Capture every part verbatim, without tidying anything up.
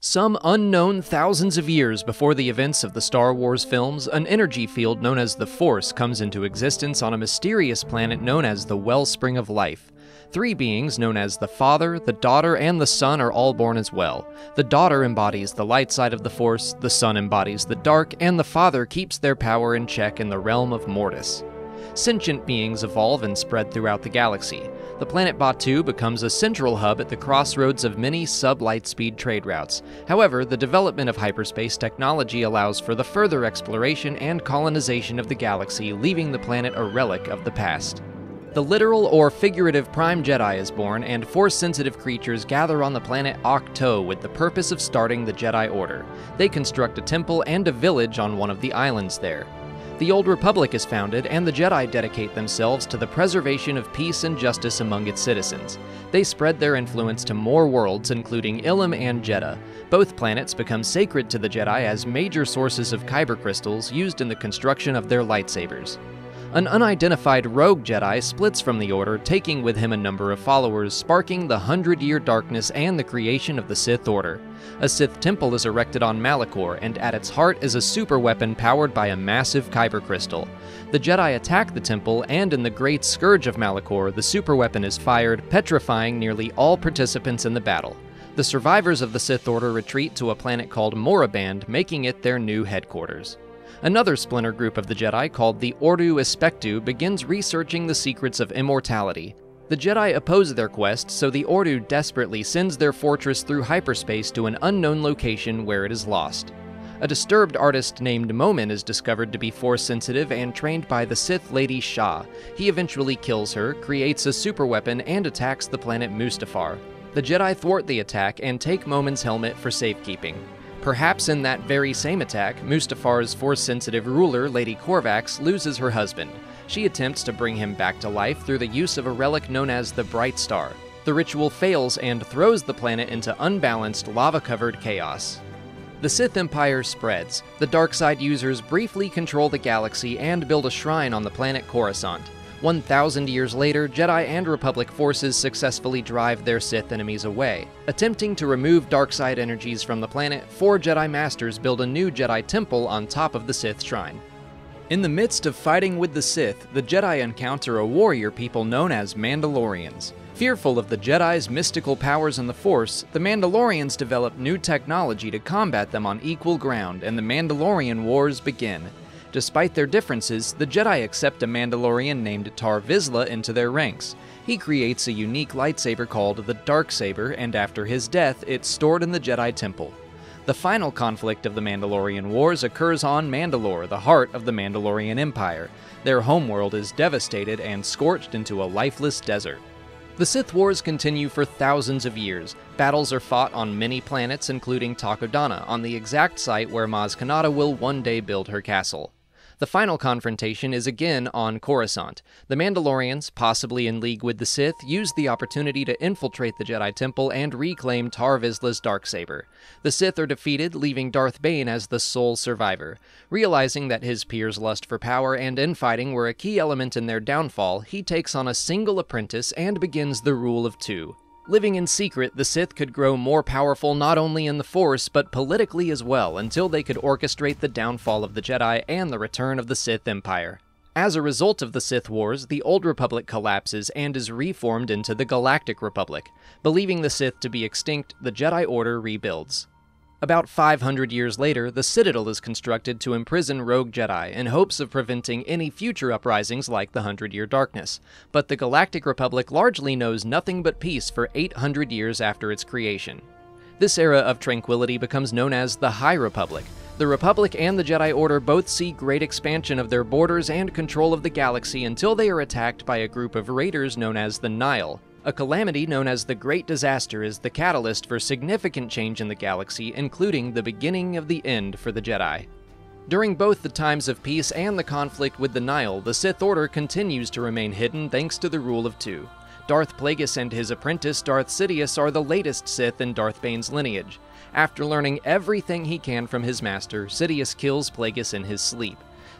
Some unknown thousands of years before the events of the Star Wars films, an energy field known as the Force comes into existence on a mysterious planet known as the Wellspring of Life. Three beings known as the Father, the Daughter, and the Son are all born as well. The Daughter embodies the light side of the Force, the Son embodies the dark, and the Father keeps their power in check in the realm of Mortis. Sentient beings evolve and spread throughout the galaxy. The planet Batuu becomes a central hub at the crossroads of many sub-light-speed trade routes. However, the development of hyperspace technology allows for the further exploration and colonization of the galaxy, leaving the planet a relic of the past. The literal or figurative Prime Jedi is born, and Force-sensitive creatures gather on the planet Ahch-To with the purpose of starting the Jedi Order. They construct a temple and a village on one of the islands there. The Old Republic is founded, and the Jedi dedicate themselves to the preservation of peace and justice among its citizens. They spread their influence to more worlds, including Ilum and Jedha. Both planets become sacred to the Jedi as major sources of kyber crystals used in the construction of their lightsabers. An unidentified rogue Jedi splits from the Order, taking with him a number of followers, sparking the Hundred-Year Darkness and the creation of the Sith Order. A Sith temple is erected on Malachor, and at its heart is a superweapon powered by a massive kyber crystal. The Jedi attack the temple, and in the Great Scourge of Malachor, the superweapon is fired, petrifying nearly all participants in the battle. The survivors of the Sith Order retreat to a planet called Moraband, making it their new headquarters. Another splinter group of the Jedi, called the Ordu Espectu, begins researching the secrets of immortality. The Jedi oppose their quest, so the Ordu desperately sends their fortress through hyperspace to an unknown location where it is lost. A disturbed artist named Momin is discovered to be Force-sensitive and trained by the Sith Lady Shah. He eventually kills her, creates a superweapon, and attacks the planet Mustafar. The Jedi thwart the attack and take Momin's helmet for safekeeping. Perhaps in that very same attack, Mustafar's Force-sensitive ruler, Lady Corvax, loses her husband. She attempts to bring him back to life through the use of a relic known as the Bright Star. The ritual fails and throws the planet into unbalanced, lava-covered chaos. The Sith Empire spreads. The Darkside users briefly control the galaxy and build a shrine on the planet Coruscant. One thousand years later, Jedi and Republic forces successfully drive their Sith enemies away. Attempting to remove Darkside energies from the planet, four Jedi Masters build a new Jedi temple on top of the Sith shrine. In the midst of fighting with the Sith, the Jedi encounter a warrior people known as Mandalorians. Fearful of the Jedi's mystical powers and the Force, the Mandalorians develop new technology to combat them on equal ground, and the Mandalorian Wars begin. Despite their differences, the Jedi accept a Mandalorian named Tar Vizsla into their ranks. He creates a unique lightsaber called the Darksaber, and after his death, it's stored in the Jedi Temple. The final conflict of the Mandalorian Wars occurs on Mandalore, the heart of the Mandalorian Empire. Their homeworld is devastated and scorched into a lifeless desert. The Sith Wars continue for thousands of years. Battles are fought on many planets, including Takodana, on the exact site where Maz Kanata will one day build her castle. The final confrontation is again on Coruscant. The Mandalorians, possibly in league with the Sith, use the opportunity to infiltrate the Jedi Temple and reclaim Tar Vizsla's Darksaber. The Sith are defeated, leaving Darth Bane as the sole survivor. Realizing that his peers' lust for power and infighting were a key element in their downfall, he takes on a single apprentice and begins the Rule of Two. Living in secret, the Sith could grow more powerful not only in the Force, but politically as well, until they could orchestrate the downfall of the Jedi and the return of the Sith Empire. As a result of the Sith Wars, the Old Republic collapses and is reformed into the Galactic Republic. Believing the Sith to be extinct, the Jedi Order rebuilds. About five hundred years later, the Citadel is constructed to imprison rogue Jedi in hopes of preventing any future uprisings like the Hundred-Year Darkness. But the Galactic Republic largely knows nothing but peace for eight hundred years after its creation. This era of tranquility becomes known as the High Republic. The Republic and the Jedi Order both see great expansion of their borders and control of the galaxy until they are attacked by a group of raiders known as the Nihil. A calamity known as the Great Disaster is the catalyst for significant change in the galaxy, including the beginning of the end for the Jedi. During both the times of peace and the conflict with the Nihil, the Sith Order continues to remain hidden thanks to the Rule of Two. Darth Plagueis and his apprentice Darth Sidious are the latest Sith in Darth Bane's lineage. After learning everything he can from his master, Sidious kills Plagueis in his sleep.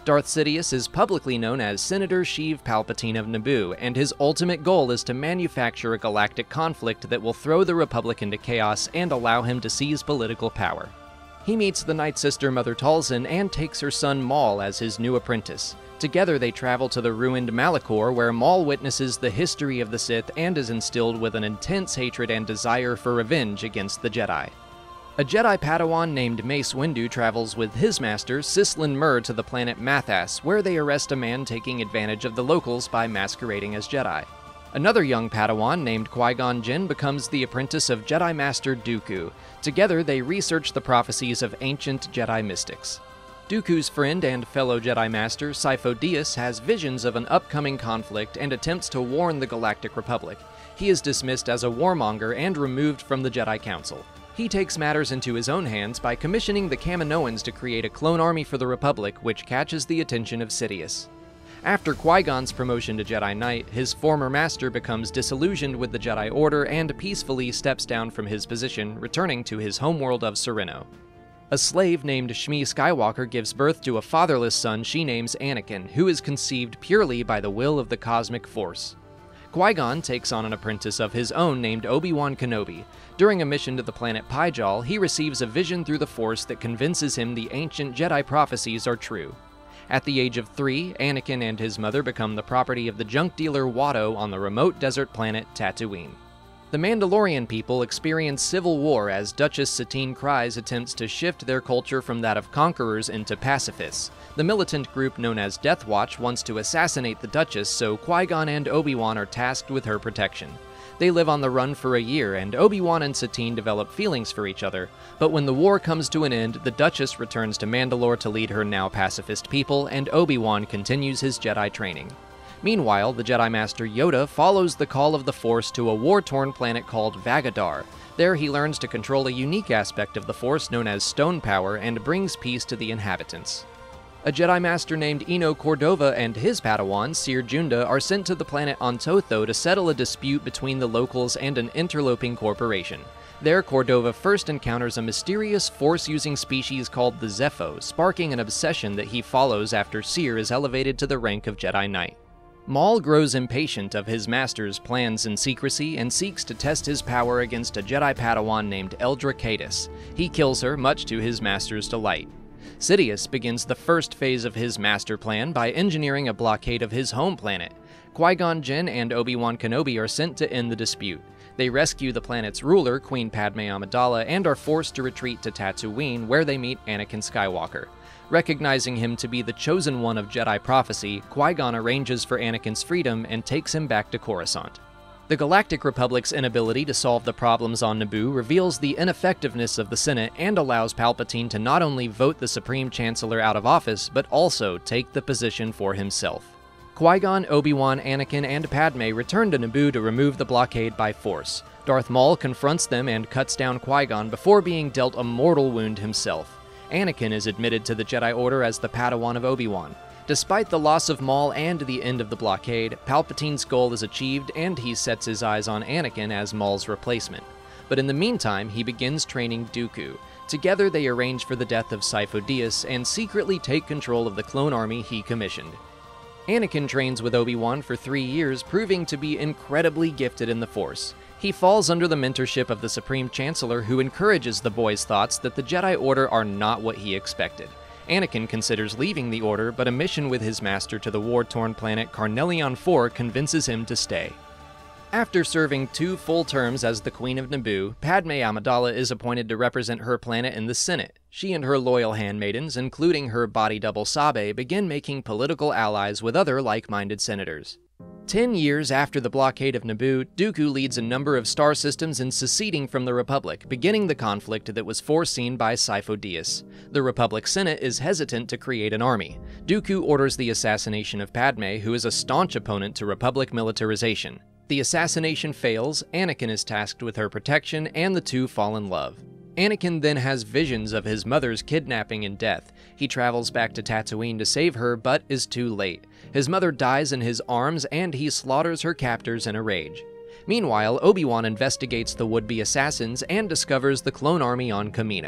Darth Sidious is publicly known as Senator Sheev Palpatine of Naboo, and his ultimate goal is to manufacture a galactic conflict that will throw the Republic into chaos and allow him to seize political power. He meets the Night Sister Mother Talzin and takes her son Maul as his new apprentice. Together they travel to the ruined Malachor, where Maul witnesses the history of the Sith and is instilled with an intense hatred and desire for revenge against the Jedi. A Jedi Padawan named Mace Windu travels with his master, Sislin Mur, to the planet Mathas, where they arrest a man taking advantage of the locals by masquerading as Jedi. Another young Padawan named Qui-Gon Jinn becomes the apprentice of Jedi Master Dooku. Together, they research the prophecies of ancient Jedi mystics. Dooku's friend and fellow Jedi Master, Sifo Dyas, has visions of an upcoming conflict and attempts to warn the Galactic Republic. He is dismissed as a warmonger and removed from the Jedi Council. He takes matters into his own hands by commissioning the Kaminoans to create a clone army for the Republic, which catches the attention of Sidious. After Qui-Gon's promotion to Jedi Knight, his former master becomes disillusioned with the Jedi Order and peacefully steps down from his position, returning to his homeworld of Serenno. A slave named Shmi Skywalker gives birth to a fatherless son she names Anakin, who is conceived purely by the will of the Cosmic Force. Qui-Gon takes on an apprentice of his own named Obi-Wan Kenobi. During a mission to the planet Pyjal, he receives a vision through the Force that convinces him the ancient Jedi prophecies are true. At the age of three, Anakin and his mother become the property of the junk dealer Watto on the remote desert planet Tatooine. The Mandalorian people experience civil war as Duchess Satine Kryze attempts to shift their culture from that of conquerors into pacifists. The militant group known as Death Watch wants to assassinate the Duchess, so Qui-Gon and Obi-Wan are tasked with her protection. They live on the run for a year, and Obi-Wan and Satine develop feelings for each other, but when the war comes to an end, the Duchess returns to Mandalore to lead her now pacifist people, and Obi-Wan continues his Jedi training. Meanwhile, the Jedi Master Yoda follows the call of the Force to a war-torn planet called Vagadar. There he learns to control a unique aspect of the Force known as Stone Power and brings peace to the inhabitants. A Jedi Master named Eno Cordova and his Padawan, Cere Junda, are sent to the planet Antotho to settle a dispute between the locals and an interloping corporation. There, Cordova first encounters a mysterious Force-using species called the Zepho, sparking an obsession that he follows after Cere is elevated to the rank of Jedi Knight. Maul grows impatient of his master's plans in secrecy and seeks to test his power against a Jedi Padawan named Eldra Cadis. He kills her, much to his master's delight. Sidious begins the first phase of his master plan by engineering a blockade of his home planet. Qui-Gon Jinn and Obi-Wan Kenobi are sent to end the dispute. They rescue the planet's ruler, Queen Padme Amidala, and are forced to retreat to Tatooine, where they meet Anakin Skywalker. Recognizing him to be the chosen one of Jedi prophecy, Qui-Gon arranges for Anakin's freedom and takes him back to Coruscant. The Galactic Republic's inability to solve the problems on Naboo reveals the ineffectiveness of the Senate and allows Palpatine to not only vote the Supreme Chancellor out of office, but also take the position for himself. Qui-Gon, Obi-Wan, Anakin, and Padme return to Naboo to remove the blockade by force. Darth Maul confronts them and cuts down Qui-Gon before being dealt a mortal wound himself. Anakin is admitted to the Jedi Order as the Padawan of Obi-Wan. Despite the loss of Maul and the end of the blockade, Palpatine's goal is achieved and he sets his eyes on Anakin as Maul's replacement. But in the meantime, he begins training Dooku. Together they arrange for the death of Sifo Dyas and secretly take control of the clone army he commissioned. Anakin trains with Obi-Wan for three years, proving to be incredibly gifted in the Force. He falls under the mentorship of the Supreme Chancellor, who encourages the boy's thoughts that the Jedi Order are not what he expected. Anakin considers leaving the Order, but a mission with his master to the war-torn planet Carnelion four convinces him to stay. After serving two full terms as the Queen of Naboo, Padme Amidala is appointed to represent her planet in the Senate. She and her loyal handmaidens, including her body double Sabe, begin making political allies with other like-minded senators. Ten years after the blockade of Naboo, Dooku leads a number of star systems in seceding from the Republic, beginning the conflict that was foreseen by Sifo Dyas. The Republic Senate is hesitant to create an army. Dooku orders the assassination of Padme, who is a staunch opponent to Republic militarization. The assassination fails, Anakin is tasked with her protection, and the two fall in love. Anakin then has visions of his mother's kidnapping and death. He travels back to Tatooine to save her, but is too late. His mother dies in his arms, and he slaughters her captors in a rage. Meanwhile, Obi-Wan investigates the would-be assassins and discovers the clone army on Kamino.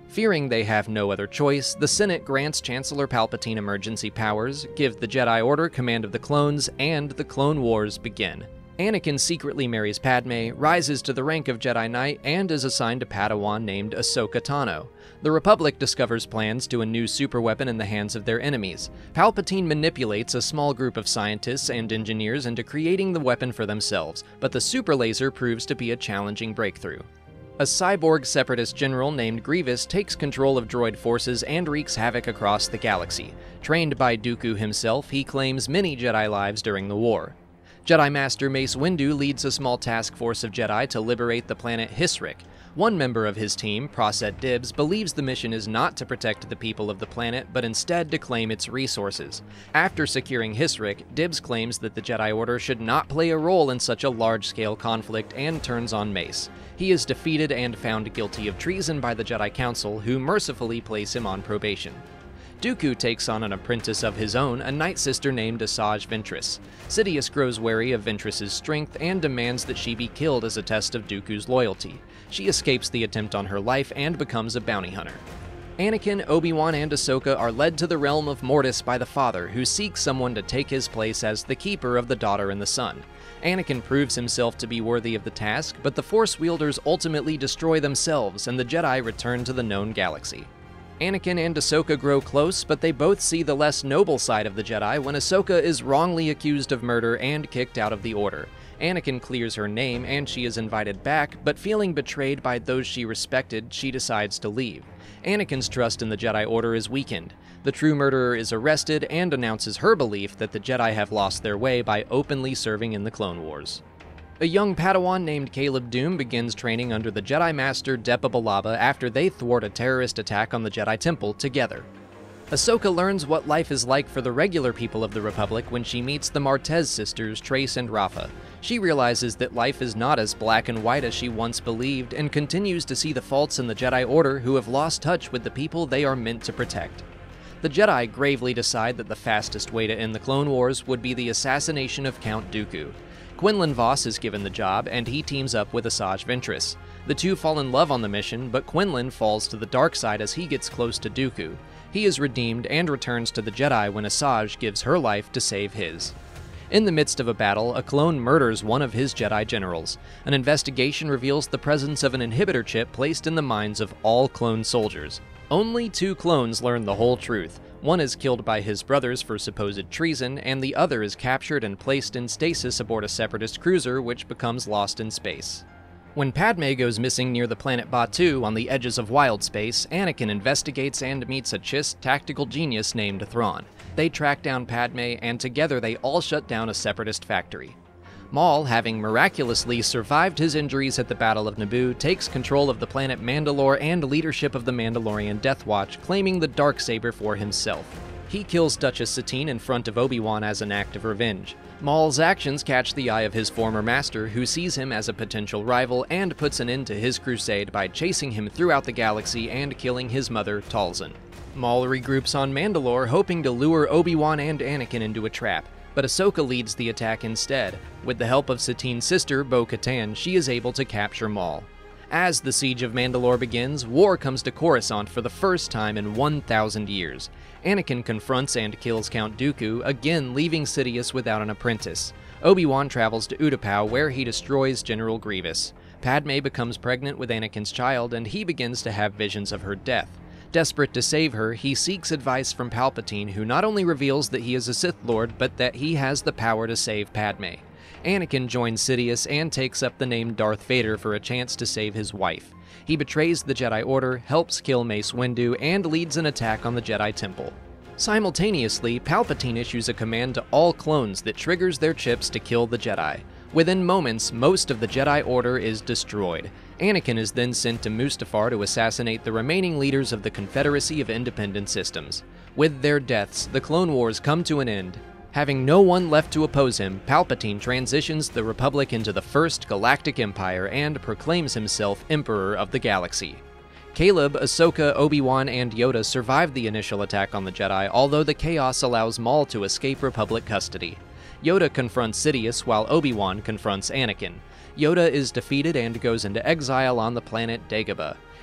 Fearing they have no other choice, the Senate grants Chancellor Palpatine emergency powers, give the Jedi Order command of the clones, and the Clone Wars begin. Anakin secretly marries Padme, rises to the rank of Jedi Knight, and is assigned a Padawan named Ahsoka Tano. The Republic discovers plans to a new superweapon in the hands of their enemies. Palpatine manipulates a small group of scientists and engineers into creating the weapon for themselves, but the super laser proves to be a challenging breakthrough. A cyborg separatist general named Grievous takes control of droid forces and wreaks havoc across the galaxy. Trained by Dooku himself, he claims many Jedi lives during the war. Jedi Master Mace Windu leads a small task force of Jedi to liberate the planet Hisrik. One member of his team, Proset Dibs, believes the mission is not to protect the people of the planet, but instead to claim its resources. After securing Hisrik, Dibs claims that the Jedi Order should not play a role in such a large-scale conflict and turns on Mace. He is defeated and found guilty of treason by the Jedi Council, who mercifully place him on probation. Dooku takes on an apprentice of his own, a Night Sister named Asajj Ventress. Sidious grows wary of Ventress's strength and demands that she be killed as a test of Dooku's loyalty. She escapes the attempt on her life and becomes a bounty hunter. Anakin, Obi-Wan, and Ahsoka are led to the realm of Mortis by the Father, who seeks someone to take his place as the keeper of the daughter and the son. Anakin proves himself to be worthy of the task, but the Force wielders ultimately destroy themselves, and the Jedi return to the known galaxy. Anakin and Ahsoka grow close, but they both see the less noble side of the Jedi when Ahsoka is wrongly accused of murder and kicked out of the Order. Anakin clears her name and she is invited back, but feeling betrayed by those she respected, she decides to leave. Anakin's trust in the Jedi Order is weakened. The true murderer is arrested and announces her belief that the Jedi have lost their way by openly serving in the Clone Wars. A young Padawan named Caleb Dume begins training under the Jedi Master Depa Billaba after they thwart a terrorist attack on the Jedi Temple together. Ahsoka learns what life is like for the regular people of the Republic when she meets the Martez sisters, Trace and Rafa. She realizes that life is not as black and white as she once believed, and continues to see the faults in the Jedi Order who have lost touch with the people they are meant to protect. The Jedi gravely decide that the fastest way to end the Clone Wars would be the assassination of Count Dooku. Quinlan Vos is given the job, and he teams up with Asajj Ventress. The two fall in love on the mission, but Quinlan falls to the dark side as he gets close to Dooku. He is redeemed and returns to the Jedi when Asajj gives her life to save his. In the midst of a battle, a clone murders one of his Jedi generals. An investigation reveals the presence of an inhibitor chip placed in the minds of all clone soldiers. Only two clones learn the whole truth. One is killed by his brothers for supposed treason, and the other is captured and placed in stasis aboard a separatist cruiser, which becomes lost in space. When Padme goes missing near the planet Batuu on the edges of wild space, Anakin investigates and meets a Chiss tactical genius named Thrawn. They track down Padme, and together they all shut down a separatist factory. Maul, having miraculously survived his injuries at the Battle of Naboo, takes control of the planet Mandalore and leadership of the Mandalorian Death Watch, claiming the Darksaber for himself. He kills Duchess Satine in front of Obi-Wan as an act of revenge. Maul's actions catch the eye of his former master, who sees him as a potential rival and puts an end to his crusade by chasing him throughout the galaxy and killing his mother, Talzin. Maul regroups on Mandalore, hoping to lure Obi-Wan and Anakin into a trap, but Ahsoka leads the attack instead. With the help of Satine's sister, Bo-Katan, she is able to capture Maul. As the siege of Mandalore begins, war comes to Coruscant for the first time in one thousand years. Anakin confronts and kills Count Dooku, again leaving Sidious without an apprentice. Obi-Wan travels to Utapau, where he destroys General Grievous. Padme becomes pregnant with Anakin's child, and he begins to have visions of her death. Desperate to save her, he seeks advice from Palpatine, who not only reveals that he is a Sith Lord, but that he has the power to save Padme. Anakin joins Sidious and takes up the name Darth Vader for a chance to save his wife. He betrays the Jedi Order, helps kill Mace Windu, and leads an attack on the Jedi Temple. Simultaneously, Palpatine issues a command to all clones that triggers their chips to kill the Jedi. Within moments, most of the Jedi Order is destroyed. Anakin is then sent to Mustafar to assassinate the remaining leaders of the Confederacy of Independent Systems. With their deaths, the Clone Wars come to an end. Having no one left to oppose him, Palpatine transitions the Republic into the First Galactic Empire and proclaims himself Emperor of the Galaxy. Caleb, Ahsoka, Obi-Wan, and Yoda survive the initial attack on the Jedi, although the chaos allows Maul to escape Republic custody. Yoda confronts Sidious while Obi-Wan confronts Anakin. Yoda is defeated and goes into exile on the planet Dagobah.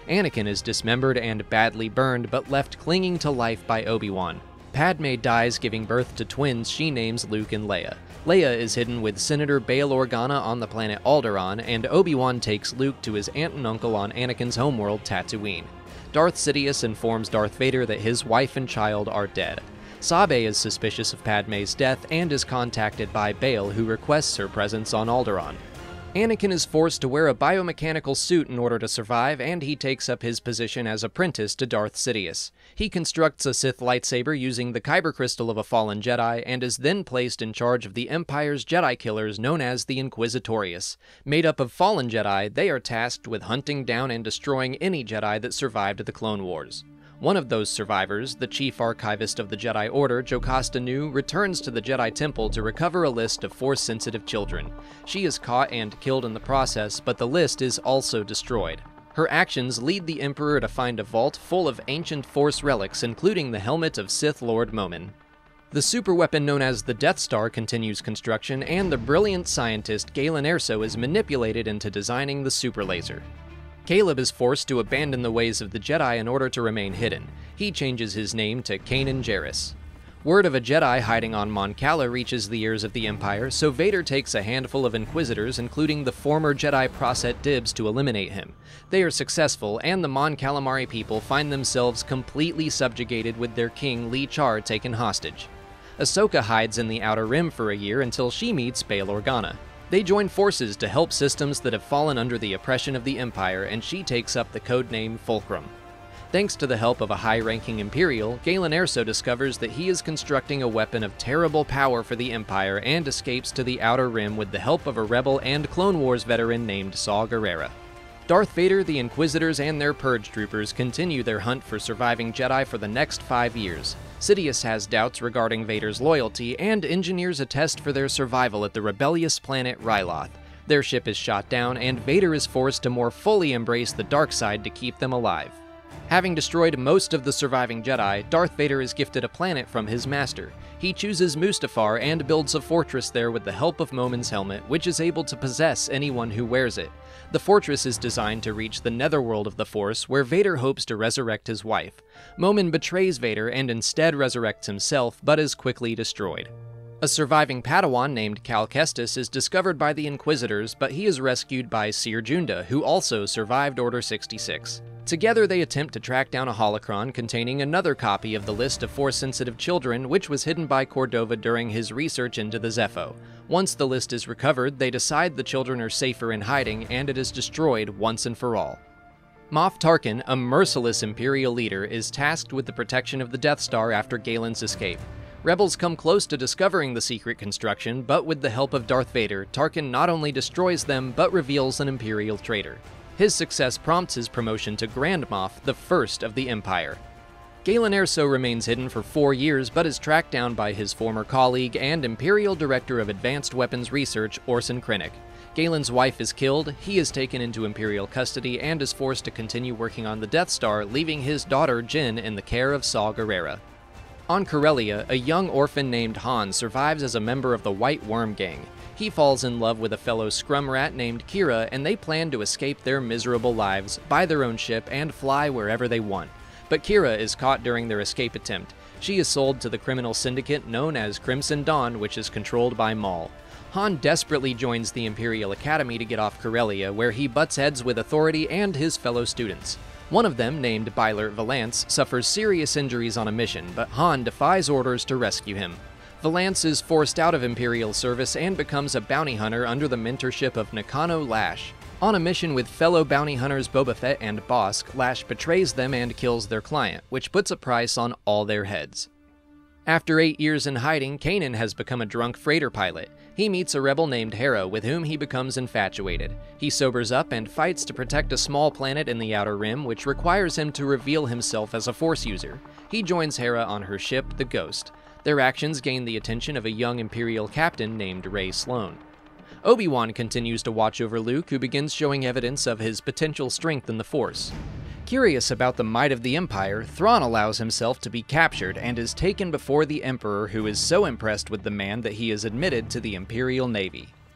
Anakin is dismembered and badly burned, but left clinging to life by Obi-Wan. Padme dies, giving birth to twins she names Luke and Leia. Leia is hidden with Senator Bail Organa on the planet Alderaan, and Obi-Wan takes Luke to his aunt and uncle on Anakin's homeworld, Tatooine. Darth Sidious informs Darth Vader that his wife and child are dead. Sabe is suspicious of Padme's death and is contacted by Bail, who requests her presence on Alderaan. Anakin is forced to wear a biomechanical suit in order to survive, and he takes up his position as apprentice to Darth Sidious. He constructs a Sith lightsaber using the Kyber crystal of a fallen Jedi, and is then placed in charge of the Empire's Jedi killers known as the Inquisitorius. Made up of fallen Jedi, they are tasked with hunting down and destroying any Jedi that survived the Clone Wars. One of those survivors, the Chief Archivist of the Jedi Order, Jocasta Nu, returns to the Jedi Temple to recover a list of Force-sensitive children. She is caught and killed in the process, but the list is also destroyed. Her actions lead the Emperor to find a vault full of ancient Force relics, including the helmet of Sith Lord Momin. The superweapon known as the Death Star continues construction, and the brilliant scientist Galen Erso is manipulated into designing the super laser. Caleb is forced to abandon the ways of the Jedi in order to remain hidden. He changes his name to Kanan Jarrus. Word of a Jedi hiding on Mon Cala reaches the ears of the Empire, so Vader takes a handful of Inquisitors, including the former Jedi Proset Dibs, to eliminate him. They are successful, and the Mon Calamari people find themselves completely subjugated with their king Li Char taken hostage. Ahsoka hides in the Outer Rim for a year until she meets Bail Organa. They join forces to help systems that have fallen under the oppression of the Empire, and she takes up the codename Fulcrum. Thanks to the help of a high-ranking Imperial, Galen Erso discovers that he is constructing a weapon of terrible power for the Empire and escapes to the Outer Rim with the help of a Rebel and Clone Wars veteran named Saw Gerrera. Darth Vader, the Inquisitors, and their Purge Troopers continue their hunt for surviving Jedi for the next five years. Sidious has doubts regarding Vader's loyalty, and engineers a test for their survival at the rebellious planet Ryloth. Their ship is shot down, and Vader is forced to more fully embrace the dark side to keep them alive. Having destroyed most of the surviving Jedi, Darth Vader is gifted a planet from his master. He chooses Mustafar and builds a fortress there with the help of Momin's helmet, which is able to possess anyone who wears it. The fortress is designed to reach the netherworld of the Force, where Vader hopes to resurrect his wife. Momin betrays Vader and instead resurrects himself, but is quickly destroyed. A surviving Padawan named Cal Kestis is discovered by the Inquisitors, but he is rescued by Seer Junda, who also survived Order sixty-six. Together they attempt to track down a holocron containing another copy of the list of Force-sensitive children, which was hidden by Cordova during his research into the Zepho. Once the list is recovered, they decide the children are safer in hiding, and it is destroyed once and for all. Moff Tarkin, a merciless Imperial leader, is tasked with the protection of the Death Star after Galen's escape. Rebels come close to discovering the secret construction, but with the help of Darth Vader, Tarkin not only destroys them, but reveals an Imperial traitor. His success prompts his promotion to Grand Moff, the first of the Empire. Galen Erso remains hidden for four years, but is tracked down by his former colleague and Imperial Director of Advanced Weapons Research, Orson Krennic. Galen's wife is killed, he is taken into Imperial custody, and is forced to continue working on the Death Star, leaving his daughter Jyn in the care of Saw Gerrera. On Corellia, a young orphan named Han survives as a member of the White Worm Gang. He falls in love with a fellow scrum rat named Kira, and they plan to escape their miserable lives, buy their own ship, and fly wherever they want. But Kira is caught during their escape attempt. She is sold to the criminal syndicate known as Crimson Dawn, which is controlled by Maul. Han desperately joins the Imperial Academy to get off Corellia, where he butts heads with authority and his fellow students. One of them, named Bylert Valance, suffers serious injuries on a mission, but Han defies orders to rescue him. Valance is forced out of Imperial service and becomes a bounty hunter under the mentorship of Nakano Lash. On a mission with fellow bounty hunters Boba Fett and Bossk, Lash betrays them and kills their client, which puts a price on all their heads. After eight years in hiding, Kanan has become a drunk freighter pilot. He meets a rebel named Hera, with whom he becomes infatuated. He sobers up and fights to protect a small planet in the Outer Rim, which requires him to reveal himself as a Force user. He joins Hera on her ship, the Ghost. Their actions gain the attention of a young Imperial captain named Rey Sloane. Obi-Wan continues to watch over Luke, who begins showing evidence of his potential strength in the Force. Curious about the might of the Empire, Thrawn allows himself to be captured and is taken before the Emperor, who is so impressed with the man that he is admitted to the Imperial Navy.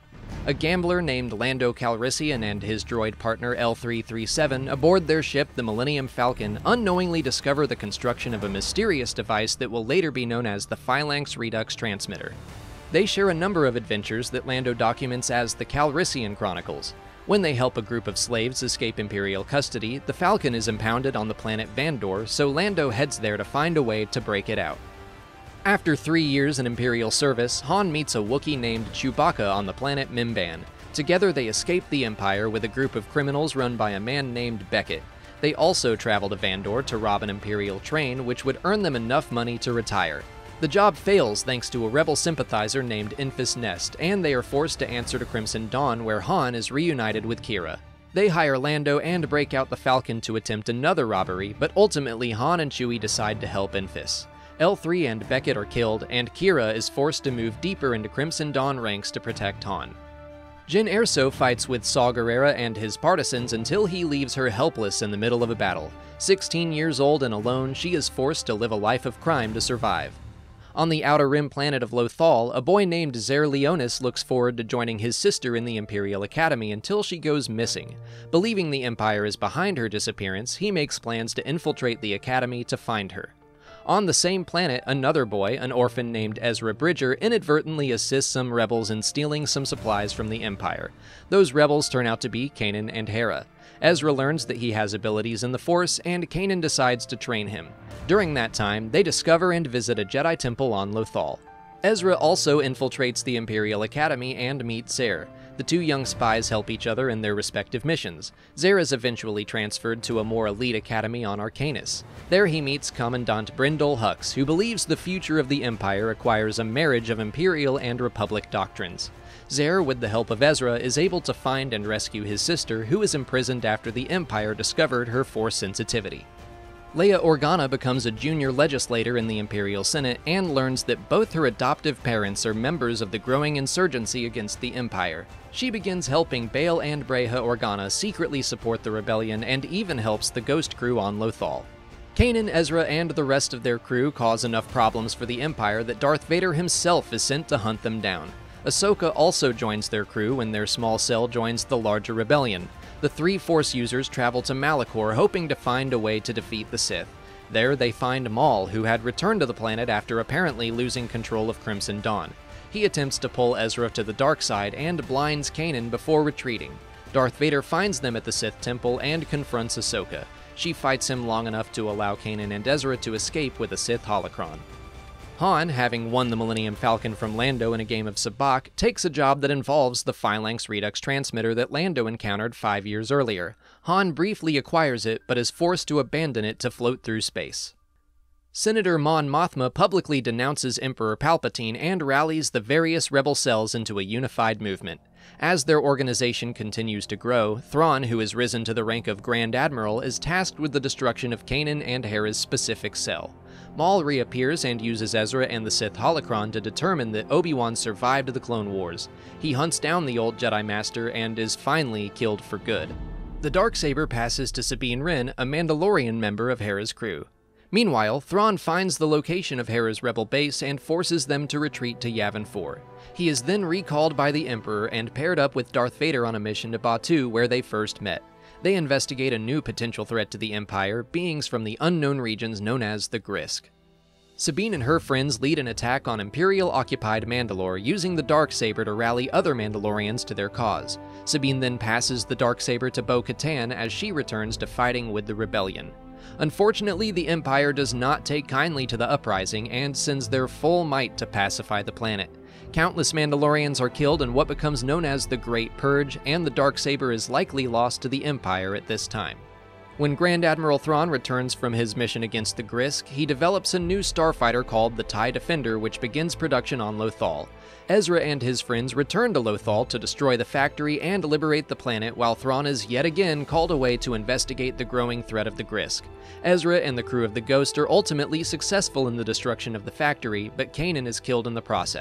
A gambler named Lando Calrissian and his droid partner L three thirty-seven aboard their ship, the Millennium Falcon, unknowingly discover the construction of a mysterious device that will later be known as the Phalanx Redux Transmitter. They share a number of adventures that Lando documents as the Calrissian Chronicles. When they help a group of slaves escape Imperial custody, the Falcon is impounded on the planet Vandor, so Lando heads there to find a way to break it out. After three years in Imperial service, Han meets a Wookiee named Chewbacca on the planet Mimban. Together they escape the Empire with a group of criminals run by a man named Beckett. They also travel to Vandor to rob an Imperial train, which would earn them enough money to retire. The job fails thanks to a rebel sympathizer named Enfys Nest, and they are forced to answer to Crimson Dawn, where Han is reunited with Qi'ra. They hire Lando and break out the Falcon to attempt another robbery, but ultimately Han and Chewie decide to help Enfys. L three and Beckett are killed, and Qi'ra is forced to move deeper into Crimson Dawn ranks to protect Han. Jyn Erso fights with Saw Gerrera and his partisans until he leaves her helpless in the middle of a battle. sixteen years old and alone, she is forced to live a life of crime to survive. On the Outer Rim planet of Lothal, a boy named Zer Leonis looks forward to joining his sister in the Imperial Academy until she goes missing. Believing the Empire is behind her disappearance, he makes plans to infiltrate the Academy to find her. On the same planet, another boy, an orphan named Ezra Bridger, inadvertently assists some rebels in stealing some supplies from the Empire. Those rebels turn out to be Kanan and Hera. Ezra learns that he has abilities in the Force, and Kanan decides to train him. During that time, they discover and visit a Jedi temple on Lothal. Ezra also infiltrates the Imperial Academy and meets Zer. The two young spies help each other in their respective missions. Zer is eventually transferred to a more elite academy on Arcanus. There he meets Commandant Brindle Hux, who believes the future of the Empire requires a marriage of Imperial and Republic doctrines. Zer, with the help of Ezra, is able to find and rescue his sister, who is imprisoned after the Empire discovered her Force sensitivity. Leia Organa becomes a junior legislator in the Imperial Senate and learns that both her adoptive parents are members of the growing insurgency against the Empire. She begins helping Bail and Breha Organa secretly support the rebellion and even helps the Ghost crew on Lothal. Kanan, Ezra, and the rest of their crew cause enough problems for the Empire that Darth Vader himself is sent to hunt them down. Ahsoka also joins their crew when their small cell joins the larger rebellion. The three Force users travel to Malachor hoping to find a way to defeat the Sith. There they find Maul, who had returned to the planet after apparently losing control of Crimson Dawn. He attempts to pull Ezra to the dark side and blinds Kanan before retreating. Darth Vader finds them at the Sith Temple and confronts Ahsoka. She fights him long enough to allow Kanan and Ezra to escape with a Sith holocron. Han, having won the Millennium Falcon from Lando in a game of sabacc, takes a job that involves the Phalanx Redux transmitter that Lando encountered five years earlier. Han briefly acquires it, but is forced to abandon it to float through space. Senator Mon Mothma publicly denounces Emperor Palpatine and rallies the various rebel cells into a unified movement. As their organization continues to grow, Thrawn, who has risen to the rank of Grand Admiral, is tasked with the destruction of Kanan and Hera's specific cell. Maul reappears and uses Ezra and the Sith holocron to determine that Obi-Wan survived the Clone Wars. He hunts down the old Jedi Master and is finally killed for good. The Darksaber passes to Sabine Wren, a Mandalorian member of Hera's crew. Meanwhile, Thrawn finds the location of Hera's rebel base and forces them to retreat to Yavin four. He is then recalled by the Emperor and paired up with Darth Vader on a mission to Batuu, where they first met. They investigate a new potential threat to the Empire, beings from the unknown regions known as the Grisk. Sabine and her friends lead an attack on Imperial-occupied Mandalore, using the Darksaber to rally other Mandalorians to their cause. Sabine then passes the Darksaber to Bo-Katan as she returns to fighting with the Rebellion. Unfortunately, the Empire does not take kindly to the uprising and sends their full might to pacify the planet. Countless Mandalorians are killed in what becomes known as the Great Purge, and the Darksaber is likely lost to the Empire at this time. When Grand Admiral Thrawn returns from his mission against the Grisk, he develops a new starfighter called the TIE Defender, which begins production on Lothal. Ezra and his friends return to Lothal to destroy the factory and liberate the planet, while Thrawn is yet again called away to investigate the growing threat of the Grisk. Ezra and the crew of the Ghost are ultimately successful in the destruction of the factory, but Kanan is killed in the process.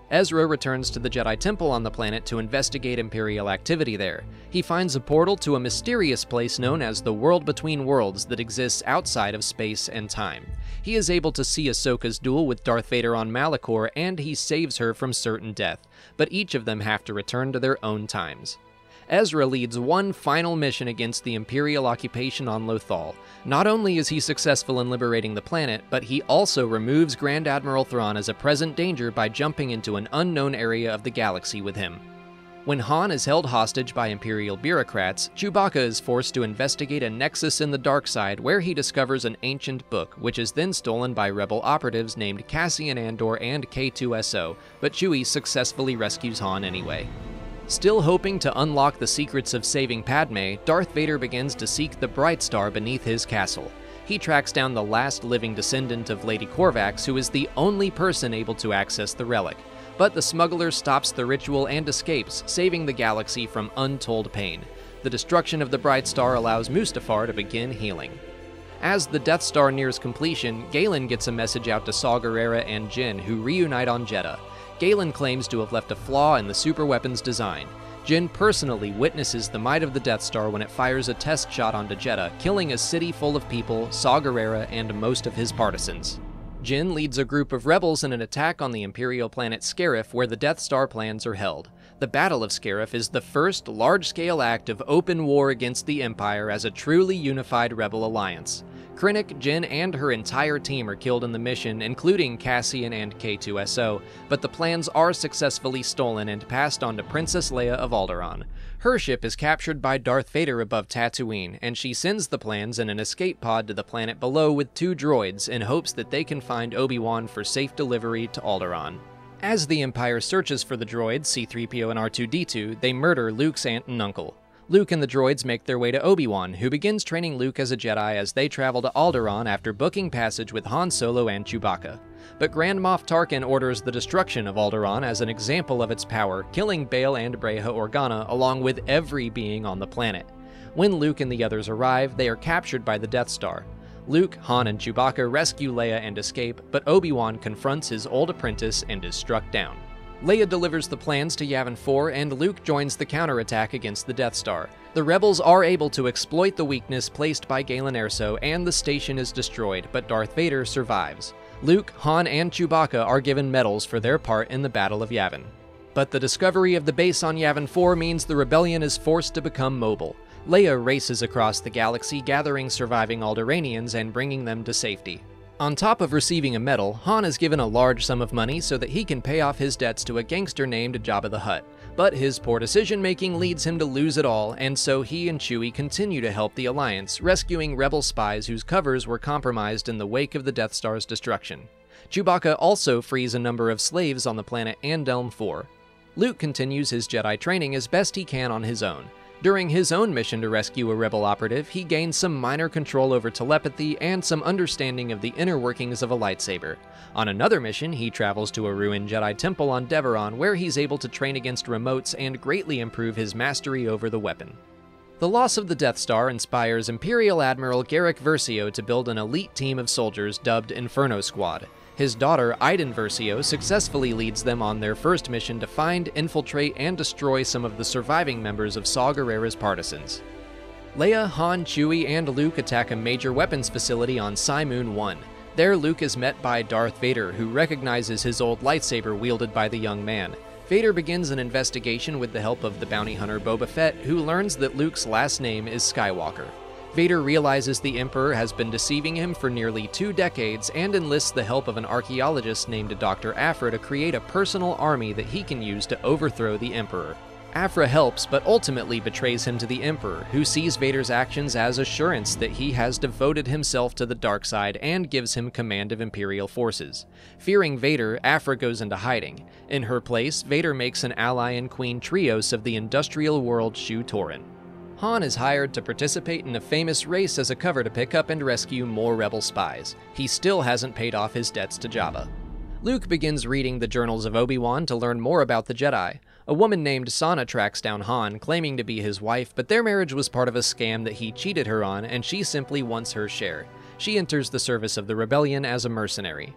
Ezra returns to the Jedi Temple on the planet to investigate Imperial activity there. He finds a portal to a mysterious place known as the World Between Worlds that exists outside of space and time. He is able to see Ahsoka's duel with Darth Vader on Malachor, and he saves her from certain death, but each of them have to return to their own times. Ezra leads one final mission against the Imperial occupation on Lothal. Not only is he successful in liberating the planet, but he also removes Grand Admiral Thrawn as a present danger by jumping into an unknown area of the galaxy with him. When Han is held hostage by Imperial bureaucrats, Chewbacca is forced to investigate a nexus in the dark side where he discovers an ancient book, which is then stolen by rebel operatives named Cassian Andor and K two S O, but Chewie successfully rescues Han anyway. Still hoping to unlock the secrets of saving Padme, Darth Vader begins to seek the Bright Star beneath his castle. He tracks down the last living descendant of Lady Corvax, who is the only person able to access the relic. But the smuggler stops the ritual and escapes, saving the galaxy from untold pain. The destruction of the Bright Star allows Mustafar to begin healing. As the Death Star nears completion, Galen gets a message out to Saw Gerrera and Jyn, who reunite on Jedha. Galen claims to have left a flaw in the superweapon's design. Jyn personally witnesses the might of the Death Star when it fires a test shot onto Jedha, killing a city full of people, Saw Gerrera, and most of his partisans. Jyn leads a group of rebels in an attack on the Imperial planet Scarif, where the Death Star plans are held. The Battle of Scarif is the first large-scale act of open war against the Empire as a truly unified rebel alliance. Krennic, Jyn, and her entire team are killed in the mission, including Cassian and K two S O, but the plans are successfully stolen and passed on to Princess Leia of Alderaan. Her ship is captured by Darth Vader above Tatooine, and she sends the plans in an escape pod to the planet below with two droids in hopes that they can find Obi-Wan for safe delivery to Alderaan. As the Empire searches for the droids, C three P O and R two D two, they murder Luke's aunt and uncle. Luke and the droids make their way to Obi-Wan, who begins training Luke as a Jedi as they travel to Alderaan after booking passage with Han Solo and Chewbacca. But Grand Moff Tarkin orders the destruction of Alderaan as an example of its power, killing Bail and Breha Organa along with every being on the planet. When Luke and the others arrive, they are captured by the Death Star. Luke, Han, and Chewbacca rescue Leia and escape, but Obi-Wan confronts his old apprentice and is struck down. Leia delivers the plans to Yavin four, and Luke joins the counterattack against the Death Star. The rebels are able to exploit the weakness placed by Galen Erso, and the station is destroyed, but Darth Vader survives. Luke, Han, and Chewbacca are given medals for their part in the Battle of Yavin. But the discovery of the base on Yavin four means the rebellion is forced to become mobile. Leia races across the galaxy, gathering surviving Alderaanians and bringing them to safety. On top of receiving a medal, Han is given a large sum of money so that he can pay off his debts to a gangster named Jabba the Hutt. But his poor decision-making leads him to lose it all, and so he and Chewie continue to help the Alliance, rescuing rebel spies whose covers were compromised in the wake of the Death Star's destruction. Chewbacca also frees a number of slaves on the planet Andelm four. Luke continues his Jedi training as best he can on his own. During his own mission to rescue a rebel operative, he gains some minor control over telepathy and some understanding of the inner workings of a lightsaber. On another mission, he travels to a ruined Jedi temple on Deveron, where he's able to train against remotes and greatly improve his mastery over the weapon. The loss of the Death Star inspires Imperial Admiral Garrick Versio to build an elite team of soldiers dubbed Inferno Squad. His daughter, Iden Versio, successfully leads them on their first mission to find, infiltrate, and destroy some of the surviving members of Saw Gerrera's partisans. Leia, Han, Chewie, and Luke attack a major weapons facility on Cymoon one. There, Luke is met by Darth Vader, who recognizes his old lightsaber wielded by the young man. Vader begins an investigation with the help of the bounty hunter Boba Fett, who learns that Luke's last name is Skywalker. Vader realizes the Emperor has been deceiving him for nearly two decades and enlists the help of an archaeologist named Doctor Aphra to create a personal army that he can use to overthrow the Emperor. Aphra helps, but ultimately betrays him to the Emperor, who sees Vader's actions as assurance that he has devoted himself to the dark side and gives him command of Imperial forces. Fearing Vader, Aphra goes into hiding. In her place, Vader makes an ally in Queen Trios of the industrial world Shu Torun. Han is hired to participate in a famous race as a cover to pick up and rescue more rebel spies. He still hasn't paid off his debts to Jabba. Luke begins reading the journals of Obi-Wan to learn more about the Jedi. A woman named Sana tracks down Han, claiming to be his wife, but their marriage was part of a scam that he cheated her on, and she simply wants her share. She enters the service of the rebellion as a mercenary.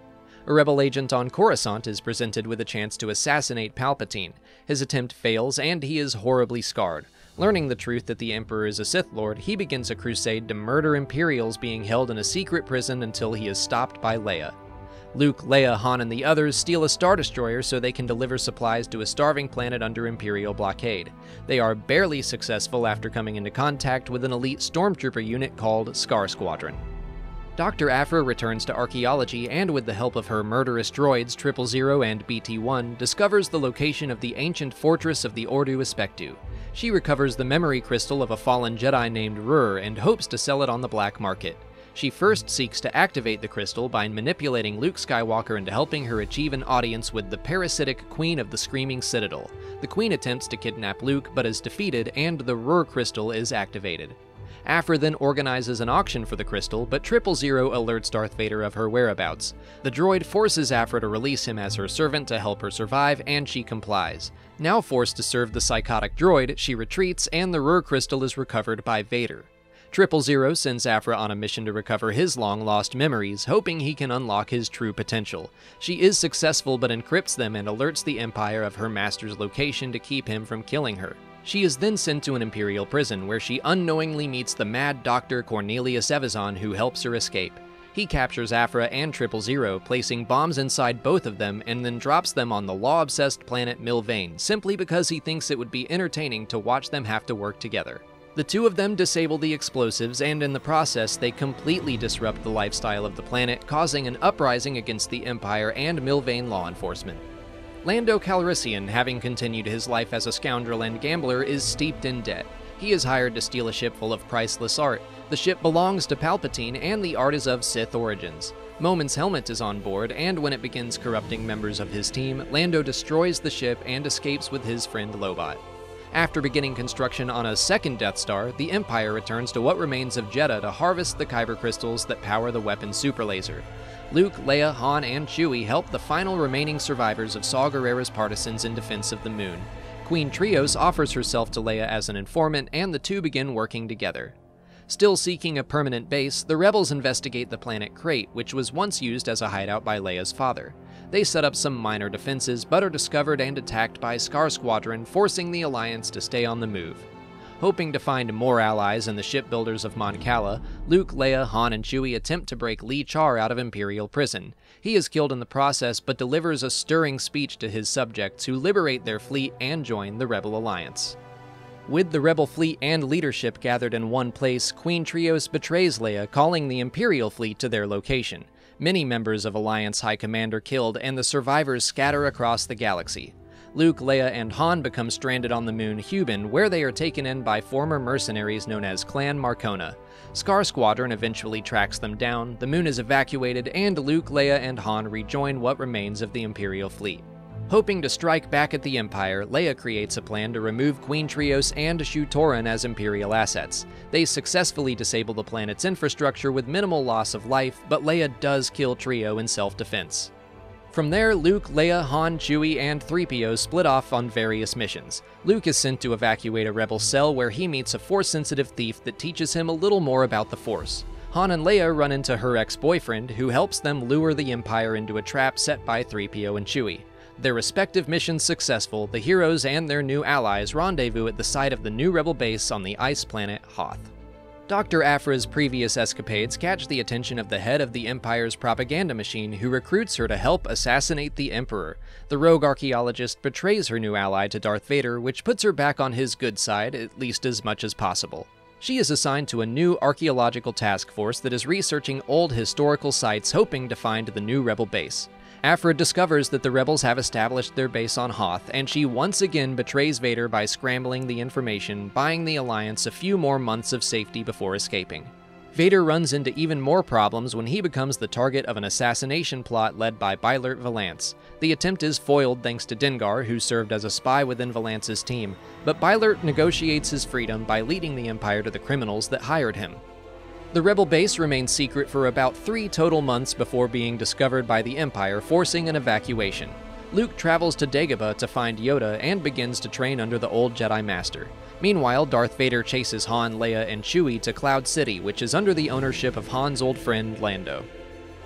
A rebel agent on Coruscant is presented with a chance to assassinate Palpatine. His attempt fails, and he is horribly scarred. Learning the truth that the Emperor is a Sith Lord, he begins a crusade to murder Imperials being held in a secret prison until he is stopped by Leia. Luke, Leia, Han, and the others steal a Star Destroyer so they can deliver supplies to a starving planet under Imperial blockade. They are barely successful after coming into contact with an elite stormtrooper unit called Scar Squadron. Doctor Aphra returns to archaeology and, with the help of her murderous droids Triple Zero and B T one, discovers the location of the ancient fortress of the Ordu Espectu. She recovers the memory crystal of a fallen Jedi named Rur and hopes to sell it on the black market. She first seeks to activate the crystal by manipulating Luke Skywalker into helping her achieve an audience with the parasitic Queen of the Screaming Citadel. The Queen attempts to kidnap Luke but is defeated, and the Rur crystal is activated. Aphra then organizes an auction for the crystal, but Triple Zero alerts Darth Vader of her whereabouts. The droid forces Aphra to release him as her servant to help her survive, and she complies. Now forced to serve the psychotic droid, she retreats, and the Rur crystal is recovered by Vader. Triple Zero sends Aphra on a mission to recover his long-lost memories, hoping he can unlock his true potential. She is successful but encrypts them and alerts the Empire of her master's location to keep him from killing her. She is then sent to an Imperial prison, where she unknowingly meets the mad Doctor Cornelius Evazan, who helps her escape. He captures Aphra and Triple Zero, placing bombs inside both of them, and then drops them on the law-obsessed planet Milvain, simply because he thinks it would be entertaining to watch them have to work together. The two of them disable the explosives, and in the process, they completely disrupt the lifestyle of the planet, causing an uprising against the Empire and Milvain law enforcement. Lando Calrissian, having continued his life as a scoundrel and gambler, is steeped in debt. He is hired to steal a ship full of priceless art. The ship belongs to Palpatine, and the art is of Sith origins. Momin's helmet is on board, and when it begins corrupting members of his team, Lando destroys the ship and escapes with his friend Lobot. After beginning construction on a second Death Star, the Empire returns to what remains of Jedha to harvest the Kyber crystals that power the weapon's superlaser. Luke, Leia, Han, and Chewie help the final remaining survivors of Saw Gerrera's partisans in defense of the moon. Queen Trios offers herself to Leia as an informant, and the two begin working together. Still seeking a permanent base, the rebels investigate the planet Crate, which was once used as a hideout by Leia's father. They set up some minor defenses, but are discovered and attacked by Scar Squadron, forcing the Alliance to stay on the move. Hoping to find more allies in the shipbuilders of Mon Cala, Luke, Leia, Han, and Chewie attempt to break Lee Char out of Imperial prison. He is killed in the process, but delivers a stirring speech to his subjects who liberate their fleet and join the Rebel Alliance. With the Rebel fleet and leadership gathered in one place, Queen Trios betrays Leia, calling the Imperial fleet to their location. Many members of Alliance High Command are killed, and the survivors scatter across the galaxy. Luke, Leia, and Han become stranded on the moon Hubin, where they are taken in by former mercenaries known as Clan Marcona. Scar Squadron eventually tracks them down, the moon is evacuated, and Luke, Leia, and Han rejoin what remains of the Imperial fleet. Hoping to strike back at the Empire, Leia creates a plan to remove Queen Trios and Shu Torun as Imperial assets. They successfully disable the planet's infrastructure with minimal loss of life, but Leia does kill Trio in self-defense. From there, Luke, Leia, Han, Chewie, and three P O split off on various missions. Luke is sent to evacuate a rebel cell where he meets a Force-sensitive thief that teaches him a little more about the Force. Han and Leia run into her ex-boyfriend, who helps them lure the Empire into a trap set by three P O and Chewie. Their respective missions successful, the heroes and their new allies rendezvous at the site of the new rebel base on the ice planet Hoth. Doctor Aphra's previous escapades catch the attention of the head of the Empire's propaganda machine, who recruits her to help assassinate the Emperor. The rogue archaeologist betrays her new ally to Darth Vader, which puts her back on his good side, at least as much as possible. She is assigned to a new archaeological task force that is researching old historical sites, hoping to find the new rebel base. Aphra discovers that the rebels have established their base on Hoth, and she once again betrays Vader by scrambling the information, buying the Alliance a few more months of safety before escaping. Vader runs into even more problems when he becomes the target of an assassination plot led by Bylert Valance. The attempt is foiled thanks to Dengar, who served as a spy within Valance's team, but Bylert negotiates his freedom by leading the Empire to the criminals that hired him. The rebel base remains secret for about three total months before being discovered by the Empire, forcing an evacuation. Luke travels to Dagobah to find Yoda and begins to train under the old Jedi Master. Meanwhile, Darth Vader chases Han, Leia, and Chewie to Cloud City, which is under the ownership of Han's old friend, Lando.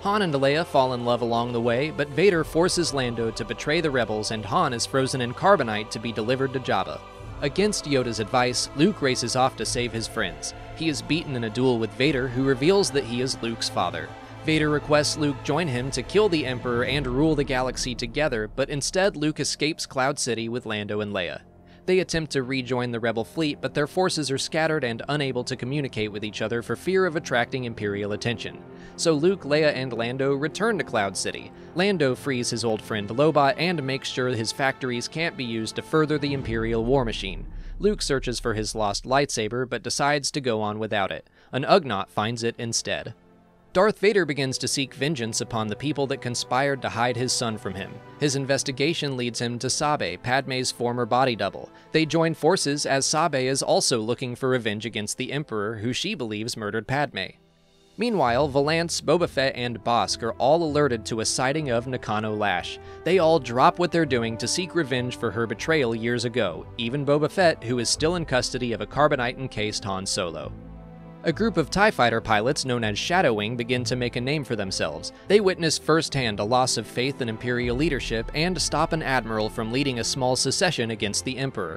Han and Leia fall in love along the way, but Vader forces Lando to betray the rebels and Han is frozen in carbonite to be delivered to Jabba. Against Yoda's advice, Luke races off to save his friends. He is beaten in a duel with Vader, who reveals that he is Luke's father. Vader requests Luke join him to kill the Emperor and rule the galaxy together, but instead Luke escapes Cloud City with Lando and Leia. They attempt to rejoin the Rebel fleet, but their forces are scattered and unable to communicate with each other for fear of attracting Imperial attention. So Luke, Leia, and Lando return to Cloud City. Lando frees his old friend Lobot and makes sure his factories can't be used to further the Imperial war machine. Luke searches for his lost lightsaber, but decides to go on without it. An Ugnaught finds it instead. Darth Vader begins to seek vengeance upon the people that conspired to hide his son from him. His investigation leads him to Sabe, Padme's former body double. They join forces as Sabe is also looking for revenge against the Emperor, who she believes murdered Padme. Meanwhile, Valance, Boba Fett, and Bossk are all alerted to a sighting of Nakano Lash. They all drop what they're doing to seek revenge for her betrayal years ago, even Boba Fett, who is still in custody of a carbonite-encased Han Solo. A group of TIE fighter pilots known as Shadow Wing begin to make a name for themselves. They witness firsthand a loss of faith in Imperial leadership and stop an admiral from leading a small secession against the Emperor.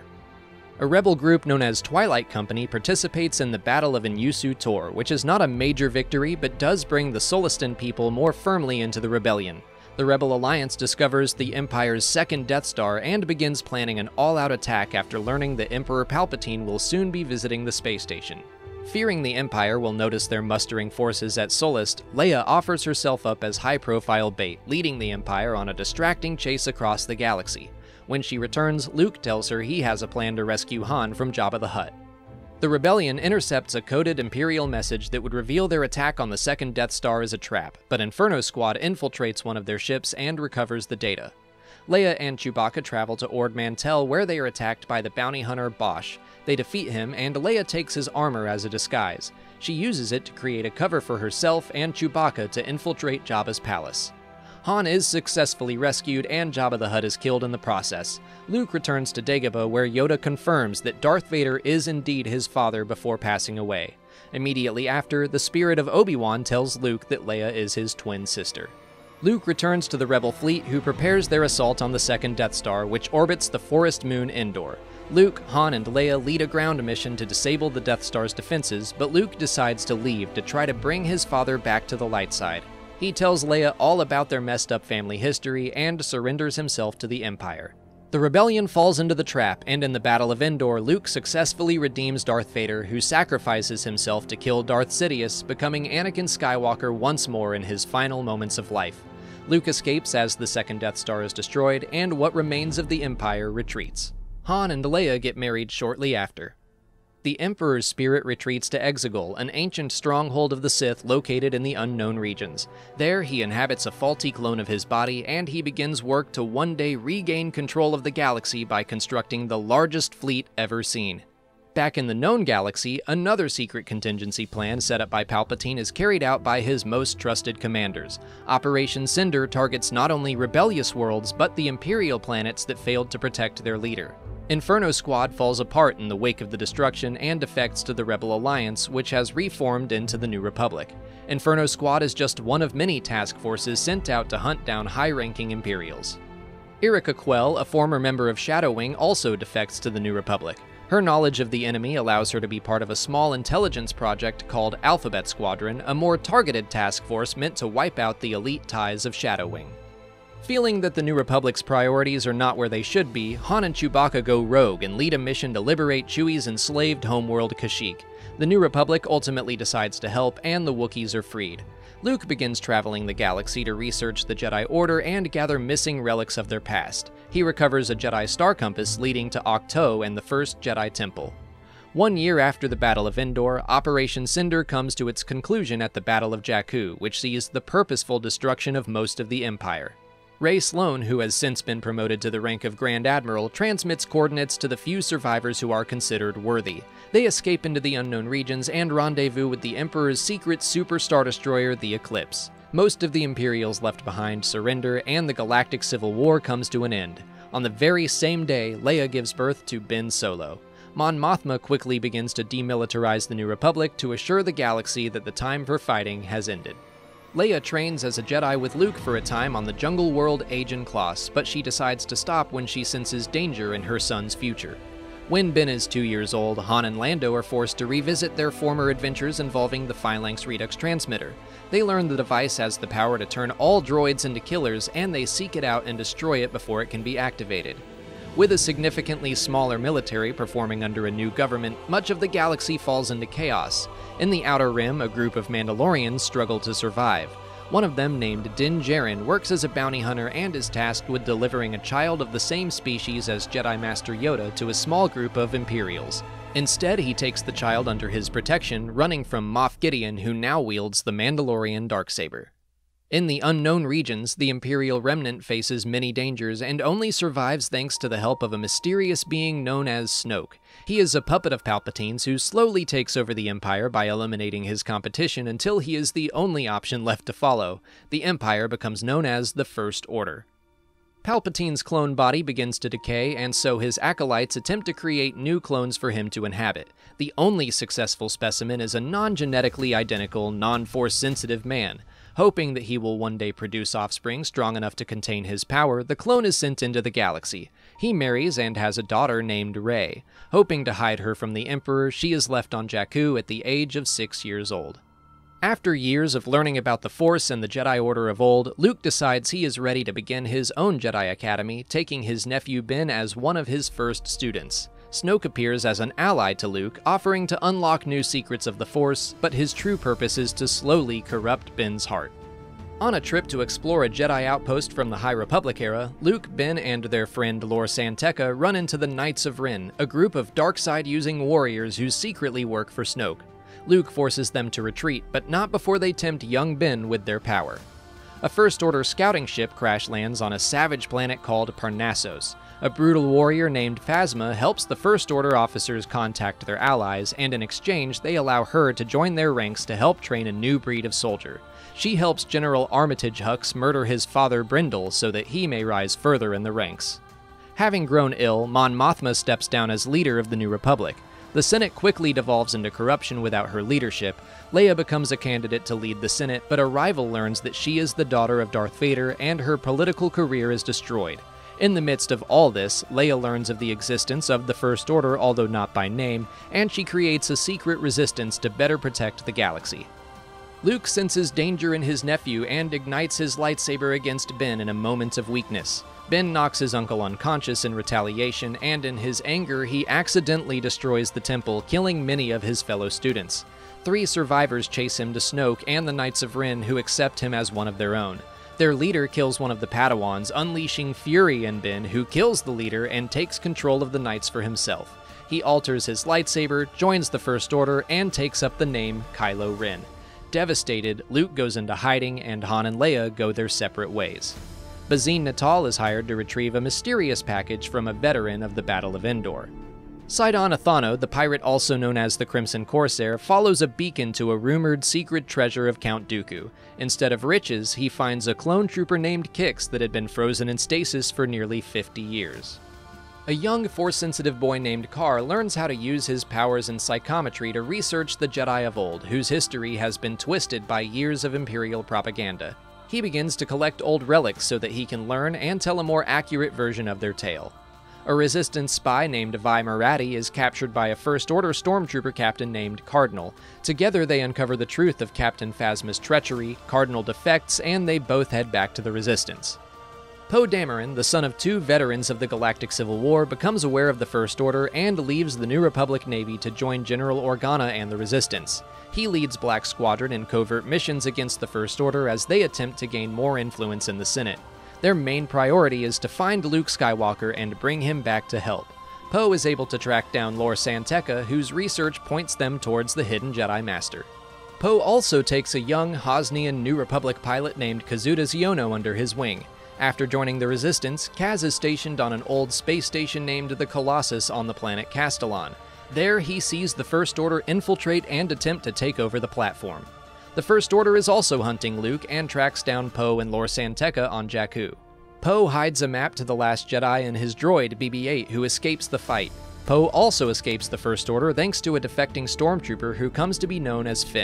A rebel group known as Twilight Company participates in the Battle of Inyusu Tor, which is not a major victory but does bring the Solistan people more firmly into the rebellion. The Rebel Alliance discovers the Empire's second Death Star and begins planning an all-out attack after learning that Emperor Palpatine will soon be visiting the space station. Fearing the Empire will notice their mustering forces at Solist, Leia offers herself up as high-profile bait, leading the Empire on a distracting chase across the galaxy. When she returns, Luke tells her he has a plan to rescue Han from Jabba the Hutt. The rebellion intercepts a coded Imperial message that would reveal their attack on the second Death Star is a trap, but Inferno Squad infiltrates one of their ships and recovers the data. Leia and Chewbacca travel to Ord Mantell, where they are attacked by the bounty hunter Bosch. They defeat him, and Leia takes his armor as a disguise. She uses it to create a cover for herself and Chewbacca to infiltrate Jabba's palace. Han is successfully rescued, and Jabba the Hutt is killed in the process. Luke returns to Dagobah, where Yoda confirms that Darth Vader is indeed his father before passing away. Immediately after, the spirit of Obi-Wan tells Luke that Leia is his twin sister. Luke returns to the Rebel fleet, who prepares their assault on the second Death Star, which orbits the forest moon Endor. Luke, Han, and Leia lead a ground mission to disable the Death Star's defenses, but Luke decides to leave to try to bring his father back to the light side. He tells Leia all about their messed up family history and surrenders himself to the Empire. The rebellion falls into the trap, and in the Battle of Endor, Luke successfully redeems Darth Vader, who sacrifices himself to kill Darth Sidious, becoming Anakin Skywalker once more in his final moments of life. Luke escapes as the second Death Star is destroyed, and what remains of the Empire retreats. Han and Leia get married shortly after. The Emperor's spirit retreats to Exegol, an ancient stronghold of the Sith located in the unknown regions. There, he inhabits a faulty clone of his body, and he begins work to one day regain control of the galaxy by constructing the largest fleet ever seen. Back in the known galaxy, another secret contingency plan set up by Palpatine is carried out by his most trusted commanders. Operation Cinder targets not only rebellious worlds, but the Imperial planets that failed to protect their leader. Inferno Squad falls apart in the wake of the destruction and defects to the Rebel Alliance, which has reformed into the New Republic. Inferno Squad is just one of many task forces sent out to hunt down high-ranking Imperials. Yrica Quell, a former member of Shadow Wing, also defects to the New Republic. Her knowledge of the enemy allows her to be part of a small intelligence project called Alphabet Squadron, a more targeted task force meant to wipe out the elite ties of Shadow Wing. Feeling that the New Republic's priorities are not where they should be, Han and Chewbacca go rogue and lead a mission to liberate Chewie's enslaved homeworld Kashyyyk. The New Republic ultimately decides to help, and the Wookiees are freed. Luke begins traveling the galaxy to research the Jedi Order and gather missing relics of their past. He recovers a Jedi Star Compass leading to Ahch-To and the First Jedi Temple. One year after the Battle of Endor, Operation Cinder comes to its conclusion at the Battle of Jakku, which sees the purposeful destruction of most of the Empire. Ray Sloan, who has since been promoted to the rank of Grand Admiral, transmits coordinates to the few survivors who are considered worthy. They escape into the unknown regions and rendezvous with the Emperor's secret Super Star Destroyer, the Eclipse. Most of the Imperials left behind surrender, and the Galactic Civil War comes to an end. On the very same day, Leia gives birth to Ben Solo. Mon Mothma quickly begins to demilitarize the New Republic to assure the galaxy that the time for fighting has ended. Leia trains as a Jedi with Luke for a time on the jungle world Agen Kloss, but she decides to stop when she senses danger in her son's future. When Ben is two years old, Han and Lando are forced to revisit their former adventures involving the Phalanx Redux transmitter. They learn the device has the power to turn all droids into killers, and they seek it out and destroy it before it can be activated. With a significantly smaller military performing under a new government, much of the galaxy falls into chaos. In the Outer Rim, a group of Mandalorians struggle to survive. One of them, named Din Djarin, works as a bounty hunter and is tasked with delivering a child of the same species as Jedi Master Yoda to a small group of Imperials. Instead, he takes the child under his protection, running from Moff Gideon, who now wields the Mandalorian Darksaber. In the unknown regions, the Imperial remnant faces many dangers and only survives thanks to the help of a mysterious being known as Snoke. He is a puppet of Palpatine's who slowly takes over the Empire by eliminating his competition until he is the only option left to follow. The Empire becomes known as the First Order. Palpatine's clone body begins to decay, and so his acolytes attempt to create new clones for him to inhabit. The only successful specimen is a non-genetically identical, non-Force-sensitive man. Hoping that he will one day produce offspring strong enough to contain his power, the clone is sent into the galaxy. He marries and has a daughter named Rey. Hoping to hide her from the Emperor, she is left on Jakku at the age of six years old. After years of learning about the Force and the Jedi Order of old, Luke decides he is ready to begin his own Jedi Academy, taking his nephew Ben as one of his first students. Snoke appears as an ally to Luke, offering to unlock new secrets of the Force, but his true purpose is to slowly corrupt Ben's heart. On a trip to explore a Jedi outpost from the High Republic era, Luke, Ben, and their friend Lor San Tekka run into the Knights of Ren, a group of dark-side-using warriors who secretly work for Snoke. Luke forces them to retreat, but not before they tempt young Ben with their power. A First Order scouting ship crash lands on a savage planet called Parnassos. A brutal warrior named Phasma helps the First Order officers contact their allies, and in exchange, they allow her to join their ranks to help train a new breed of soldier. She helps General Armitage Hux murder his father Brindle so that he may rise further in the ranks. Having grown ill, Mon Mothma steps down as leader of the New Republic. The Senate quickly devolves into corruption without her leadership. Leia becomes a candidate to lead the Senate, but a rival learns that she is the daughter of Darth Vader and her political career is destroyed. In the midst of all this, Leia learns of the existence of the First Order, although not by name, and she creates a secret resistance to better protect the galaxy. Luke senses danger in his nephew and ignites his lightsaber against Ben in a moment of weakness. Ben knocks his uncle unconscious in retaliation, and in his anger, he accidentally destroys the temple, killing many of his fellow students. Three survivors chase him to Snoke and the Knights of Ren, who accept him as one of their own. Their leader kills one of the Padawans, unleashing fury in Ben, who kills the leader and takes control of the Knights for himself. He alters his lightsaber, joins the First Order, and takes up the name Kylo Ren. Devastated, Luke goes into hiding, and Han and Leia go their separate ways. Bazine Natal is hired to retrieve a mysterious package from a veteran of the Battle of Endor. Sidon Athano, the pirate also known as the Crimson Corsair, follows a beacon to a rumored secret treasure of Count Dooku. Instead of riches, he finds a clone trooper named Kix that had been frozen in stasis for nearly fifty years. A young Force-sensitive boy named Kar learns how to use his powers in psychometry to research the Jedi of old, whose history has been twisted by years of Imperial propaganda. He begins to collect old relics so that he can learn and tell a more accurate version of their tale. A Resistance spy named Vi Marati is captured by a First Order stormtrooper captain named Cardinal. Together they uncover the truth of Captain Phasma's treachery, Cardinal defects, and they both head back to the Resistance. Poe Dameron, the son of two veterans of the Galactic Civil War, becomes aware of the First Order and leaves the New Republic Navy to join General Organa and the Resistance. He leads Black Squadron in covert missions against the First Order as they attempt to gain more influence in the Senate. Their main priority is to find Luke Skywalker and bring him back to help. Poe is able to track down Lor San Tekka, whose research points them towards the hidden Jedi Master. Poe also takes a young Hosnian New Republic pilot named Kazuda Xiono under his wing. After joining the Resistance, Kaz is stationed on an old space station named the Colossus on the planet Castellan. There, he sees the First Order infiltrate and attempt to take over the platform. The First Order is also hunting Luke and tracks down Poe and Lor San Tekka on Jakku. Poe hides a map to the Last Jedi in his droid, B B eight, who escapes the fight. Poe also escapes the First Order thanks to a defecting stormtrooper who comes to be known as Finn.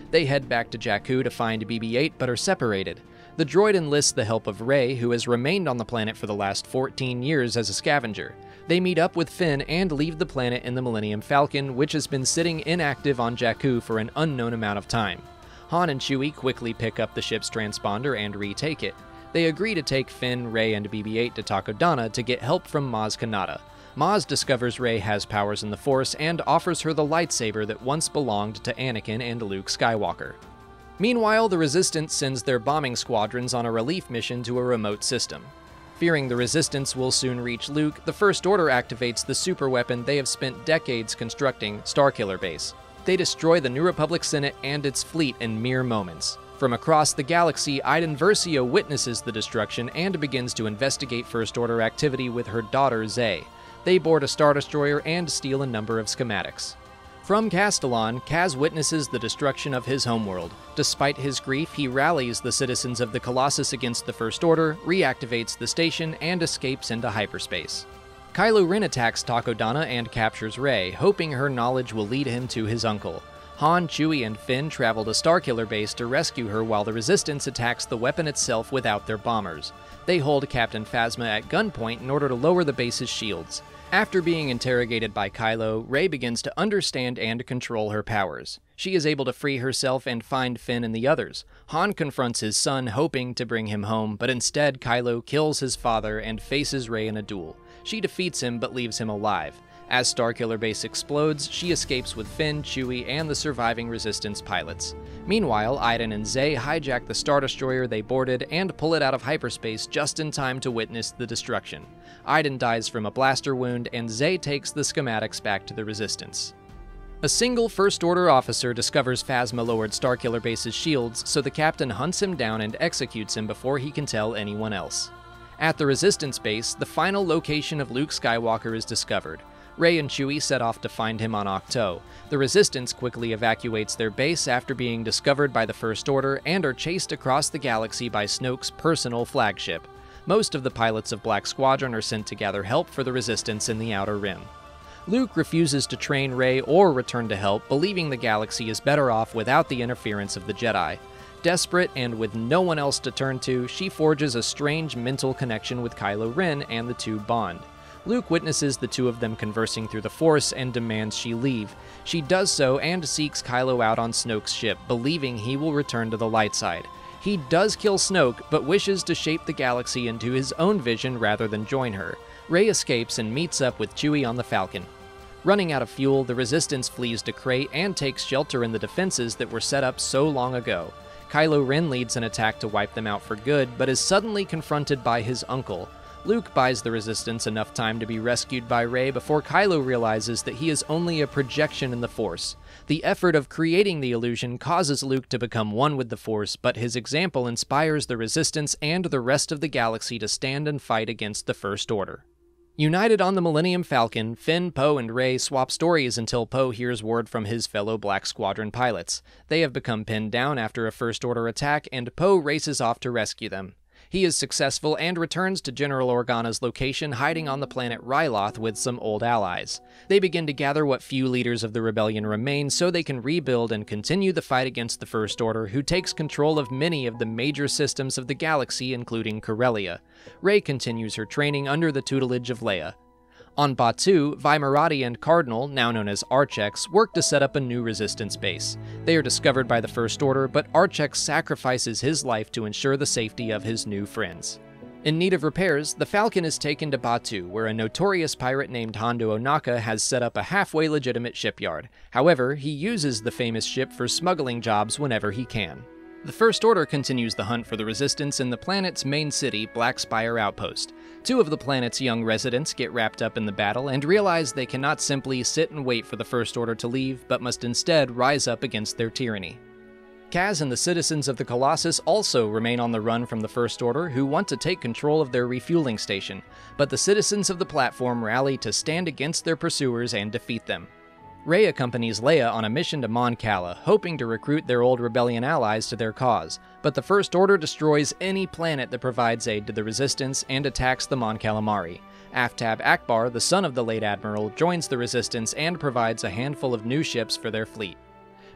They head back to Jakku to find B B eight but are separated. The droid enlists the help of Rey, who has remained on the planet for the last fourteen years as a scavenger. They meet up with Finn and leave the planet in the Millennium Falcon, which has been sitting inactive on Jakku for an unknown amount of time. Han and Chewie quickly pick up the ship's transponder and retake it. They agree to take Finn, Rey, and B B eight to Takodana to get help from Maz Kanata. Maz discovers Rey has powers in the Force and offers her the lightsaber that once belonged to Anakin and Luke Skywalker. Meanwhile, the Resistance sends their bombing squadrons on a relief mission to a remote system. Fearing the Resistance will soon reach Luke, the First Order activates the superweapon they have spent decades constructing, Starkiller Base. They destroy the New Republic Senate and its fleet in mere moments. From across the galaxy, Iden Versio witnesses the destruction and begins to investigate First Order activity with her daughter, Zay. They board a Star Destroyer and steal a number of schematics. From Castellon, Kaz witnesses the destruction of his homeworld. Despite his grief, he rallies the citizens of the Colossus against the First Order, reactivates the station, and escapes into hyperspace. Kylo Ren attacks Takodana and captures Rey, hoping her knowledge will lead him to his uncle. Han, Chewie, and Finn travel to Starkiller Base to rescue her while the Resistance attacks the weapon itself without their bombers. They hold Captain Phasma at gunpoint in order to lower the base's shields. After being interrogated by Kylo, Rey begins to understand and control her powers. She is able to free herself and find Finn and the others. Han confronts his son, hoping to bring him home, but instead Kylo kills his father and faces Rey in a duel. She defeats him but leaves him alive. As Starkiller Base explodes, she escapes with Finn, Chewie, and the surviving Resistance pilots. Meanwhile, Iden and Zay hijack the Star Destroyer they boarded and pull it out of hyperspace just in time to witness the destruction. Iden dies from a blaster wound, and Zay takes the schematics back to the Resistance. A single First Order officer discovers Phasma lowered Starkiller Base's shields, so the captain hunts him down and executes him before he can tell anyone else. At the Resistance base, the final location of Luke Skywalker is discovered. Rey and Chewie set off to find him on Ahch-To. The Resistance quickly evacuates their base after being discovered by the First Order and are chased across the galaxy by Snoke's personal flagship. Most of the pilots of Black Squadron are sent to gather help for the Resistance in the Outer Rim. Luke refuses to train Rey or return to help, believing the galaxy is better off without the interference of the Jedi. Desperate and with no one else to turn to, she forges a strange mental connection with Kylo Ren and the two bond. Luke witnesses the two of them conversing through the Force and demands she leave. She does so and seeks Kylo out on Snoke's ship, believing he will return to the light side. He does kill Snoke, but wishes to shape the galaxy into his own vision rather than join her. Rey escapes and meets up with Chewie on the Falcon. Running out of fuel, the Resistance flees to Crait and takes shelter in the defenses that were set up so long ago. Kylo Ren leads an attack to wipe them out for good, but is suddenly confronted by his uncle. Luke buys the Resistance enough time to be rescued by Rey before Kylo realizes that he is only a projection in the Force. The effort of creating the illusion causes Luke to become one with the Force, but his example inspires the Resistance and the rest of the galaxy to stand and fight against the First Order. United on the Millennium Falcon, Finn, Poe, and Rey swap stories until Poe hears word from his fellow Black Squadron pilots. They have become pinned down after a First Order attack, and Poe races off to rescue them. He is successful and returns to General Organa's location, hiding on the planet Ryloth with some old allies. They begin to gather what few leaders of the rebellion remain so they can rebuild and continue the fight against the First Order, who takes control of many of the major systems of the galaxy, including Corellia. Rey continues her training under the tutelage of Leia. On Batuu, Vimerati and Cardinal, now known as Archex, work to set up a new Resistance base. They are discovered by the First Order, but Archex sacrifices his life to ensure the safety of his new friends. In need of repairs, the Falcon is taken to Batuu, where a notorious pirate named Hondo Ohnaka has set up a halfway legitimate shipyard. However, he uses the famous ship for smuggling jobs whenever he can. The First Order continues the hunt for the Resistance in the planet's main city, Black Spire Outpost. Two of the planet's young residents get wrapped up in the battle and realize they cannot simply sit and wait for the First Order to leave, but must instead rise up against their tyranny. Kaz and the citizens of the Colossus also remain on the run from the First Order, who want to take control of their refueling station, but the citizens of the platform rally to stand against their pursuers and defeat them. Rey accompanies Leia on a mission to Mon Cala, hoping to recruit their old rebellion allies to their cause, but the First Order destroys any planet that provides aid to the Resistance and attacks the Mon Calamari. Aftab Akbar, the son of the late Admiral, joins the Resistance and provides a handful of new ships for their fleet.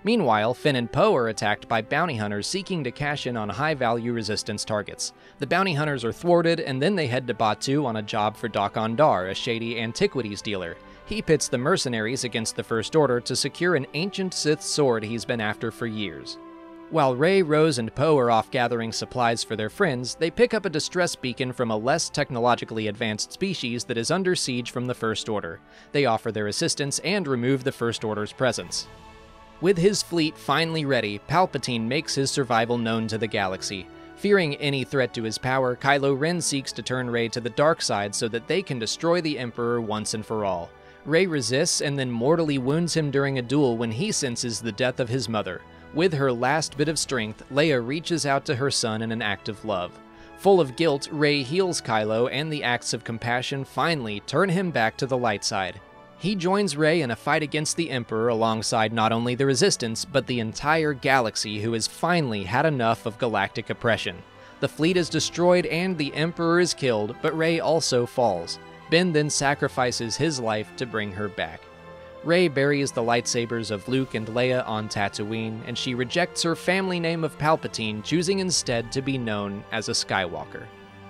Meanwhile, Finn and Poe are attacked by bounty hunters seeking to cash in on high-value resistance targets. The bounty hunters are thwarted, and then they head to Batuu on a job for Dok-Ondar, a shady antiquities dealer. He pits the mercenaries against the First Order to secure an ancient Sith sword he's been after for years. While Rey, Rose, and Poe are off gathering supplies for their friends, they pick up a distress beacon from a less technologically advanced species that is under siege from the First Order. They offer their assistance and remove the First Order's presence. With his fleet finally ready, Palpatine makes his survival known to the galaxy. Fearing any threat to his power, Kylo Ren seeks to turn Rey to the dark side so that they can destroy the Emperor once and for all. Rey resists and then mortally wounds him during a duel when he senses the death of his mother. With her last bit of strength, Leia reaches out to her son in an act of love. Full of guilt, Rey heals Kylo, and the acts of compassion finally turn him back to the light side. He joins Rey in a fight against the Emperor alongside not only the Resistance, but the entire galaxy who has finally had enough of galactic oppression. The fleet is destroyed and the Emperor is killed, but Rey also falls. Ben then sacrifices his life to bring her back. Rey buries the lightsabers of Luke and Leia on Tatooine, and she rejects her family name of Palpatine, choosing instead to be known as a Skywalker.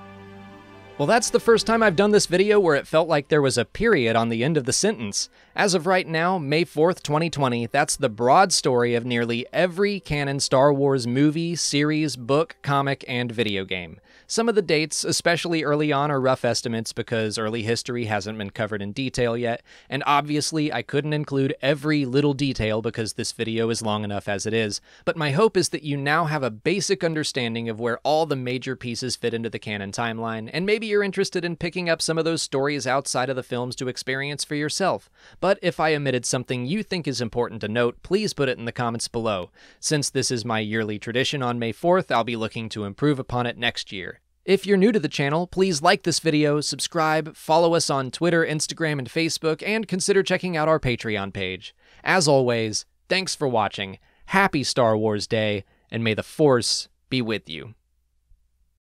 Well, that's the first time I've done this video where it felt like there was a period on the end of the sentence. As of right now, May fourth, twenty twenty, that's the broad story of nearly every canon Star Wars movie, series, book, comic, and video game. Some of the dates, especially early on, are rough estimates because early history hasn't been covered in detail yet, and obviously I couldn't include every little detail because this video is long enough as it is, but my hope is that you now have a basic understanding of where all the major pieces fit into the canon timeline, and maybe you're interested in picking up some of those stories outside of the films to experience for yourself. But if I omitted something you think is important to note, please put it in the comments below. Since this is my yearly tradition on May fourth, I'll be looking to improve upon it next year. If you're new to the channel, please like this video, subscribe, follow us on Twitter, Instagram, and Facebook, and consider checking out our Patreon page. As always, thanks for watching, happy Star Wars Day, and may the Force be with you.